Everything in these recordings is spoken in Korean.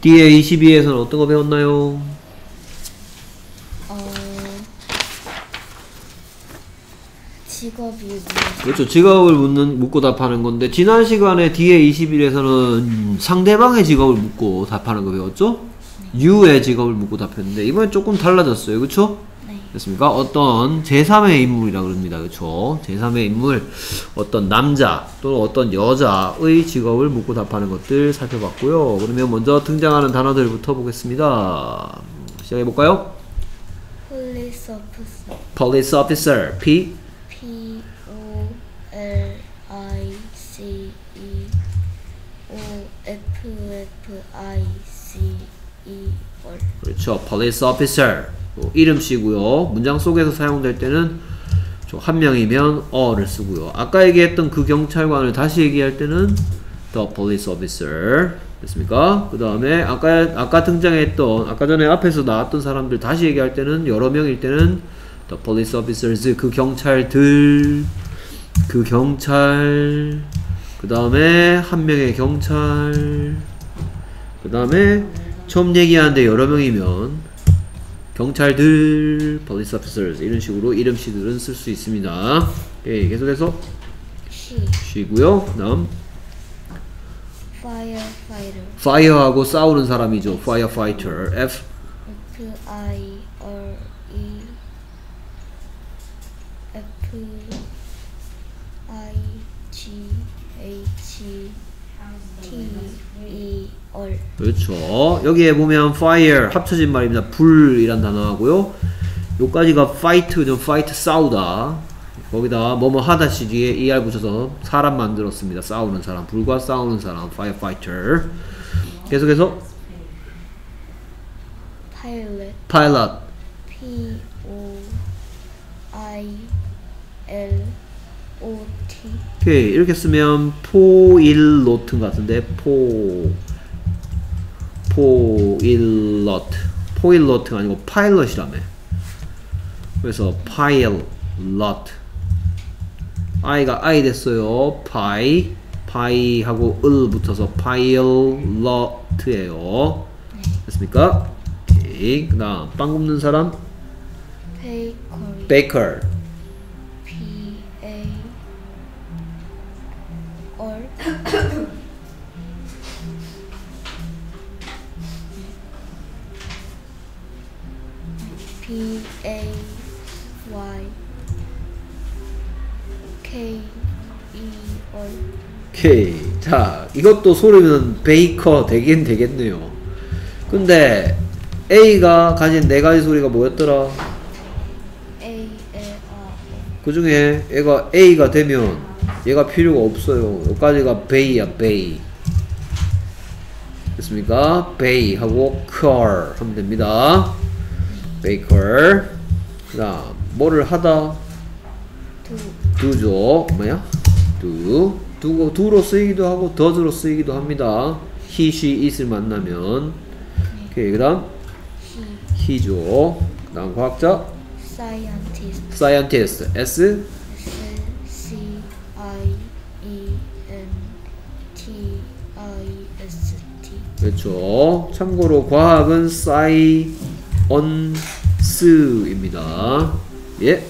뒤에 22에서는 어떤 거 배웠나요? 직업이 그렇죠. 직업을 묻고 답하는 건데, 지난 시간에 뒤에 21에서는 상대방의 직업을 묻고 답하는 거 배웠죠? 네. you의 직업을 묻고 답했는데, 이번엔 조금 달라졌어요. 그쵸? 네. 됐습니까? 어떤 제3의 인물이라 그럽니다. 그쵸? 제3의 인물, 어떤 남자 또는 어떤 여자의 직업을 묻고 답하는 것들 살펴봤고요. 그러면 먼저 등장하는 단어들부터 보겠습니다. 시작해볼까요? Police officer. Police officer. P Policeofficer. 그렇죠. Police officer. 이름씨고요. 문장 속에서 사용될 때는 한 명이면 어를 쓰고요. 아까 얘기했던 그 경찰관을 다시 얘기할 때는 the police officer. 됐습니까? 그 다음에 아까 등장했던, 아까 전에 앞에서 나왔던 사람들 다시 얘기할 때는, 여러 명일 때는 the police officers. 그 경찰들, 그 경찰, 그 다음에 한 명의 경찰, 그 다음에 처음 얘기하는데 여러 명이면 경찰들, police officers, 이런 식으로 이름씨들은 쓸 수 있습니다. 오케이, 계속해서 she고요. 그 다음 Firefighter. fire하고 싸우는 사람이죠. firefighter. F-I-R-E F-I-G-H-T-E-R. 그렇죠. 여기에 보면 fire 합쳐진 말입니다. 불이란 단어하고요. 요까지가 fight, fight 싸우다. 거기다 뭐뭐 하다 시 뒤에 er 붙여서 사람 만들었습니다. 싸우는 사람, 불과 싸우는 사람, firefighter. 계속해서 Pilot. pilot. P-O-I-L-O-T. 오케이, 이렇게 쓰면 포일로트 같은데, 포일로트가 아니고 파일럿이라며. 그래서 파일럿. i가 i 됐어요. 파이하고 을 붙어서 파일럿이에요. 됐습니까? 오케이. 그 다음 빵 굽는 사람 Baker. baker. P-A-Y-K-E-R. 오케이. 자, 이것도 소리는 베이커 되긴 되겠네요. 근데 A가 가진 네 가지 소리가 뭐였더라? 그 중에 얘가 A가 되면 얘가 필요가 없어요. 여기까지가 베이야, 베이. 됐습니까? 베이 하고 car 하면 됩니다. 베이커. 그 다음 뭐를 하다? do죠. 뭐야? do로 쓰이기도 하고 does로 쓰이기도 합니다. he, she, it을 만나면. 오케이. 그 다음 he죠. 그 다음 과학자 scientist. S C-I-E-N-T-I-S-T. 그렇죠. 참고로 과학은 science입니다. 예.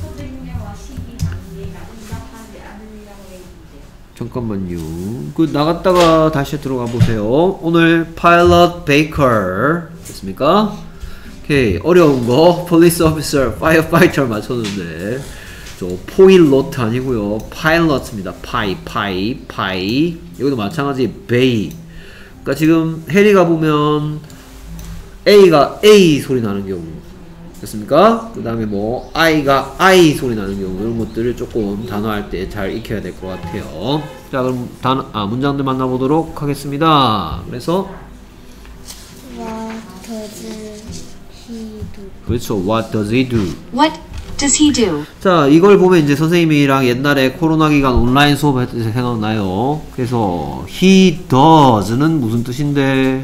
잠깐만요. 그 나갔다가 다시 들어가 보세요. 오늘 pilot, baker 됐습니까? 오케이. 어려운 거 police officer, firefighter 맞췄는데 저 포일로트 아니고요. pilot입니다. 파이. 여기도 마찬가지 bay. 그러니까 지금 해리가 보면 A가 A 소리 나는 경우 됐습니까? 그 다음에 뭐 I가 I 소리 나는 경우 이런 것들을 조금 단어할 때 잘 익혀야 될 것 같아요. 자, 그럼 문장들 만나보도록 하겠습니다. 그래서 What does he do? 그렇죠. What does he do? What does he do? 자, 이걸 보면 이제 선생님이랑 옛날에 코로나 기간 온라인 수업할 때 생각나요. 그래서 he does는 무슨 뜻인데?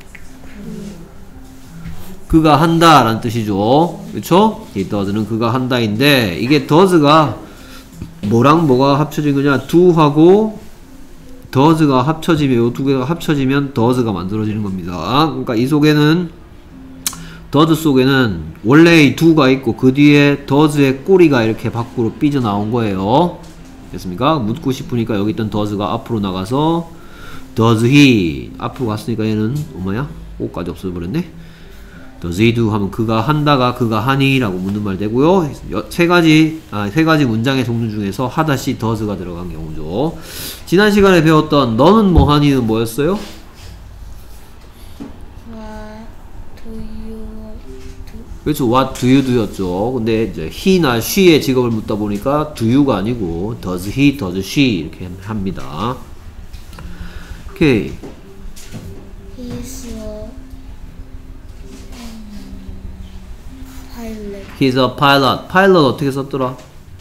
그가 한다 라는 뜻이죠. 그쵸? he does는 그가 한다인데 이게 does가 뭐랑 뭐가 합쳐진 거냐? do하고 does가 합쳐지면 이 두 개가 합쳐지면 does가 만들어지는 겁니다. 그러니까 이 속에는 does 속에는 원래 이 do가 있고 그 뒤에 does의 꼬리가 이렇게 밖으로 삐져나온 거예요. 됐습니까? 묻고 싶으니까 여기 있던 does가 앞으로 나가서 does he 앞으로 갔으니까 얘는 뭐야? 오까지 없어져버렸네. does he do 하면 그가 한다가 그가 하니 라고 묻는 말 되고요. 세 가지 문장의 종류 중에서 하다시 does가 들어간 경우죠. 지난 시간에 배웠던 너는 뭐 하니는 뭐였어요? 그렇죠. What do you do 였죠. 근데 이제 he나 she의 직업을 묻다 보니까 do you가 아니고 does he, does she 이렇게 합니다. 오케이. He's a pilot. He's a pilot. pilot 어떻게 썼더라?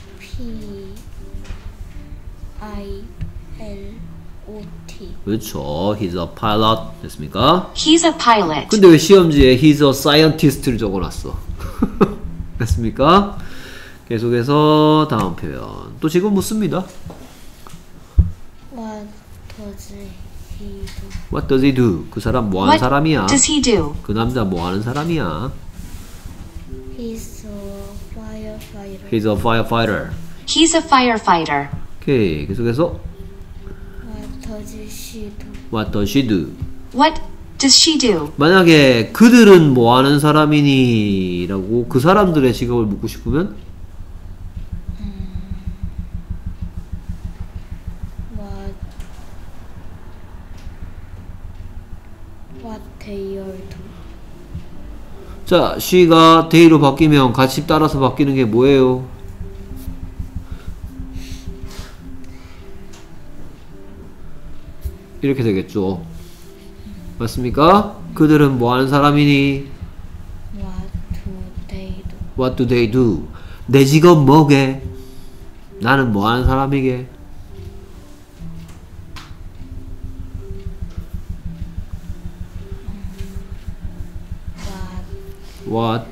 P-I-L-O-T. 그렇죠. He's a pilot. 됐습니까? He's a pilot. 근데 왜 시험지에 He's a scientist를 적어놨어? 됐습니까? 계속해서 다음 표현. 또 지금 묻습니다. What does he do? What does he do? 그 사람 뭐 하는 What 사람이야? does he do? 그 남자 뭐 하는 사람이야? He's a firefighter. He's a firefighter. He's a firefighter. 오케이. 계속해서 What does she do? What does she do? What does she do? 만약에 그들은 뭐 하는 사람이니? 라고 그 사람들의 직업을 묻고 싶으면 What they all do? 자, she가 they로 바뀌면 같이 따라서 바뀌는 게 뭐예요? 이렇게 되겠죠. 맞습니까? 그들은 뭐 하는 사람이니? What do they do? What do they do? 내 직업 뭐게? 나는 뭐 하는 사람이게? What?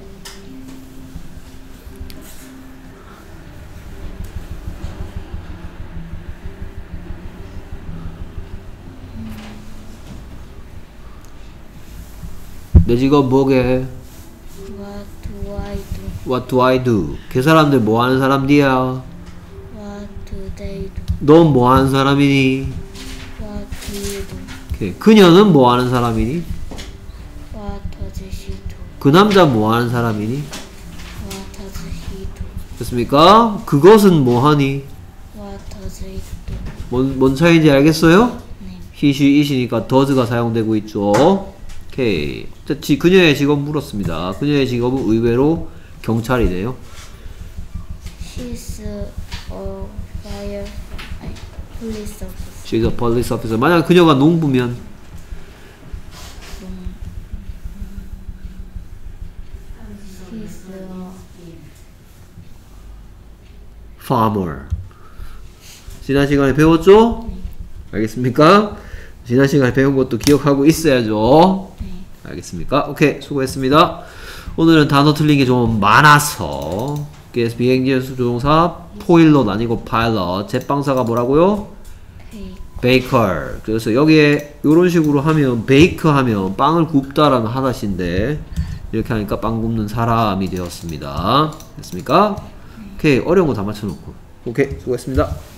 내 직업 뭐게? What do I do? What do I do? 그 사람들 뭐 하는 사람들이야? What do they do? 넌 뭐 하는 사람이니? What do you do? 오케이. 그녀는 뭐 하는 사람이니? What does she do? 그 남자 뭐 하는 사람이니? What does he do? 됐습니까? 그것은 뭐 하니? What does it do? 뭔 차이인지 알겠어요? 네. he, she, it이니까 does가 사용되고 있죠. 오케이. 그녀의 직업 물었습니다. 그녀의 직업은 의외로 경찰이네요. She's a police officer. She's a police officer. 만약 그녀가 농부면 She's a farmer. 지난 시간에 배웠죠? 알겠습니까? 지난 시간에 배운 것도 기억하고 있어야죠. 알겠습니까? 오케이, 수고했습니다. 오늘은 단어 틀린 게 좀 많아서 비행기의 수조용사 포일럿 아니고 파일럿. 제빵사가 뭐라고요? 베이커. 그래서 여기에 이런 식으로 하면 베이커 하면 빵을 굽다라는 하다시인데 이렇게 하니까 빵 굽는 사람이 되었습니다. 됐습니까? 오케이, 어려운 거 다 맞춰놓고. 오케이, 수고했습니다.